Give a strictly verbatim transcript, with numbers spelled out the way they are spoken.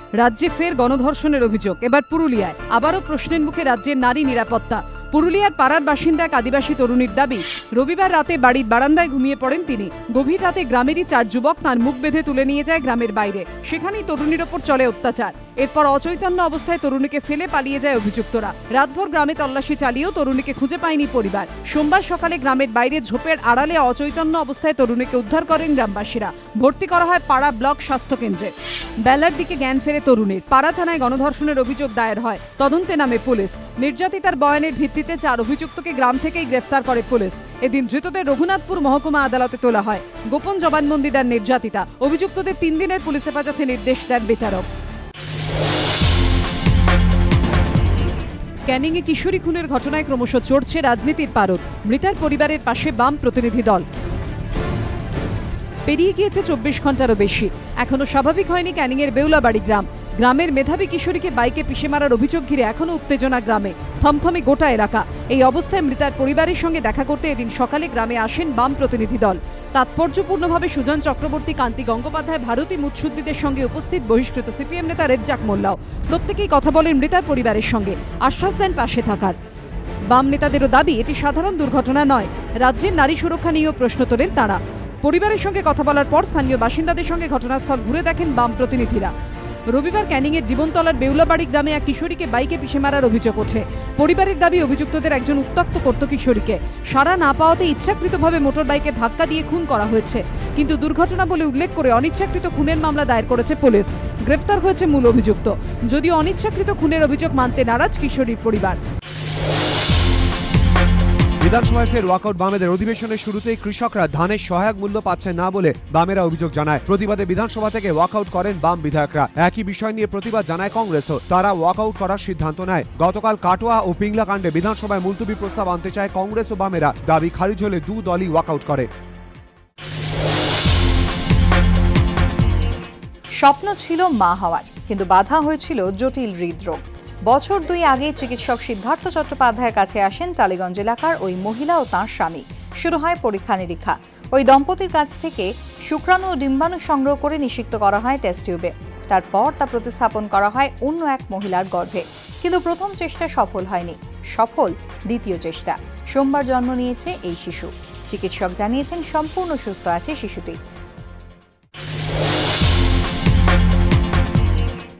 রাজ্যে ফের গণধর্ষণের অভিযোগ, এবার পুরুলিয়ায়। আবারও প্রশ্নের মুখে রাজ্যের নারী নিরাপত্তা। পুরুলিয়ার পাড়ার বাসিন্দা এক আদিবাসী তরুণীর দাবি, রবিবার রাতে বাড়ির বারান্দায় ঘুমিয়ে পড়েন তিনি। গভীর রাতে গ্রামেরই চার যুবক তাঁর মুখ বেঁধে তুলে নিয়ে যায় গ্রামের বাইরে। সেখানেই তরুণীর ওপর চলে অত্যাচার। এরপর অচৈতন্য অবস্থায় তরুণীকে ফেলে পালিয়ে যায় অভিযুক্তরা। রাতভর গ্রামে তল্লাশি চালিয়েও তরুণীকে খুঁজে পায়নি পরিবার। সোমবার সকালে গ্রামের বাইরে ঝোপের আড়ালে অচৈতন্য অবস্থায় তরুণীকে উদ্ধার করেন গ্রামবাসীরা। ভর্তি করা হয় পাড়া ব্লক স্বাস্থ্য কেন্দ্রে। বেলার দিকে জ্ঞান ফেরে তরুণীর। পাড়া থানায় গণধর্ষণের অভিযোগ দায়ের হয়। তদন্তে নামে পুলিশ। নির্যাতিতার বয়ানের ভিত্তিতে চার অভিযুক্তকে গ্রাম থেকেই গ্রেফতার করে পুলিশ। এদিন ধৃতদের রঘুনাথপুর মহকুমা আদালতে তোলা হয়। গোপন জবানবন্দি দেন নির্যাতিতা। অভিযুক্তদের তিন দিনের পুলিশ হেফাজতে নির্দেশ দেন বিচারক। ক্যানিংয়ে কিশোরী খুনের ঘটনায় ক্রমশ চড়ছে রাজনীতির পারদ। মৃতার পরিবারের পাশে বাম প্রতিনিধি দল। পেরিয়ে গিয়েছে চব্বিশ ঘন্টারও বেশি, এখনো স্বাভাবিক হয়নি ক্যানিংয়ের বেউলাবাড়ি গ্রাম। গ্রামের মেধাবী কিশোরীকে বাইকে পিষে মারার অভিযোগ ঘিরে এখনো উত্তেজনা গ্রামে। থমথমে গোটা এলাকা। এই অবস্থায় মৃতার পরিবারের সঙ্গে দেখা করতে এদিন সকালে গ্রামে আসেন বাম প্রতিনিধি দল। তাৎপর্যপূর্ণভাবে সুজন চক্রবর্তী, কান্তি গঙ্গোপাধ্যায়, ভারতী মুৎসুদ্দিদের সঙ্গে উপস্থিত বহিষ্কৃত সিপিএম নেতা রেজ্জাক মোল্লাও। প্রত্যেকেই কথা বলেন মৃতার পরিবারের সঙ্গে, আশ্বাস দেন পাশে থাকার। বাম নেতাদেরও দাবি, এটি সাধারণ দুর্ঘটনা নয়। রাজ্যের নারী সুরক্ষা নিয়েও প্রশ্ন তোলেন তাঁরা। পরিবারের সঙ্গে কথা বলার পর স্থানীয় বাসিন্দাদের সঙ্গে ঘটনাস্থল ঘুরে দেখেন বাম প্রতিনিধিরা। রবিবার ক্যানিংয়ের জীবনতলার বেউলাবাড়ি গ্রামে এক কিশোরীকে বাইকে পিষে মারার অভিযোগ ওঠে। পরিবারের দাবি, অভিযুক্তদের একজন উত্ত্যক্ত করত কিশোরীকে। সাড়া না পাওয়াতে ইচ্ছাকৃতভাবে মোটর বাইকে ধাক্কা দিয়ে খুন করা হয়েছে। কিন্তু দুর্ঘটনা বলে উল্লেখ করে অনিচ্ছাকৃত খুনের মামলা দায়ের করেছে পুলিশ। গ্রেফতার হয়েছে মূল অভিযুক্ত। যদিও অনিচ্ছাকৃত খুনের অভিযোগ মানতে নারাজ কিশোরীর পরিবার। বিধানসভায় ফের ওয়াকআউট বামেদের। অধিবেশনের শুরুতেই কৃষকরা ধানের সহায়ক মূল্য পাচ্ছেন না বলে বামেরা অভিযোগ জানায়। প্রতিবাদে বিধানসভা থেকে ওয়াকআউট করেন বাম বিধায়করা। একই বিষয় নিয়ে প্রতিবাদ জানায় কংগ্রেসও। তারা ওয়াকআউট করার সিদ্ধান্ত নেয়। গতকাল কাটোয়া ও পিংলা কাণ্ডে বিধানসভায় মুলতবি প্রস্তাব আনতে চায় কংগ্রেস ও বামেরা। দাবি খারিজ হলে দু দলই ওয়াকআউট করে। স্বপ্ন ছিল মা হওয়ার, কিন্তু বাধা হয়েছিল জটিল হৃদরোগ। বছর দুই আগে চিকিৎসক সিদ্ধার্থ চট্টোপাধ্যায়ের কাছে আসেন টালিগঞ্জ এলাকার ওই মহিলা ও তাঁর স্বামী। শুরু হয় পরীক্ষা নিরীক্ষা। ওই দম্পতির কাছ থেকে শুক্রাণু ও ডিম্বাণু সংগ্রহ করে নিষিক্ত করা হয় টেস্ট টিউবে। তারপর তা প্রতিস্থাপন করা হয় অন্য এক মহিলার গর্ভে। কিন্তু প্রথম চেষ্টা সফল হয়নি। সফল দ্বিতীয় চেষ্টা। সোমবার জন্ম নিয়েছে এই শিশু। চিকিৎসক জানিয়েছেন সম্পূর্ণ সুস্থ আছে শিশুটি।